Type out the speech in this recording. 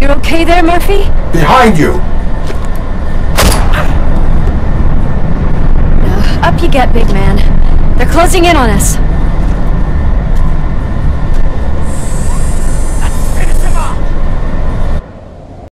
You okay there, Murphy? Behind you! Up you get, big man. They're closing in on us.